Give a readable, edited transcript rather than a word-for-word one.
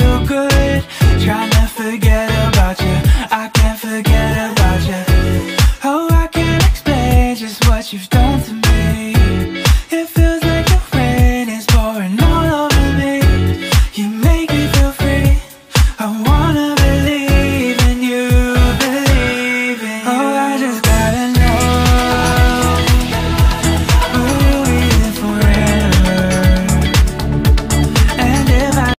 feel good. Trying to forget about you, I can't forget